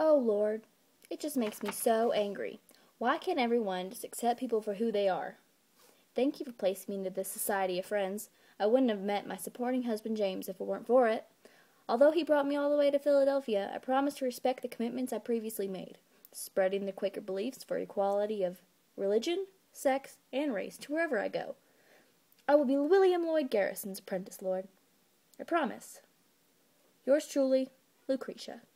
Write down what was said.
Oh, Lord, it just makes me so angry. Why can't everyone just accept people for who they are? Thank you for placing me into this society of friends. I wouldn't have met my supporting husband James if it weren't for it. Although he brought me all the way to Philadelphia, I promised to respect the commitments I previously made, spreading the Quaker beliefs for equality of religion, sex, and race to wherever I go. I will be William Lloyd Garrison's apprentice, Lord. I promise. Yours truly, Lucretia.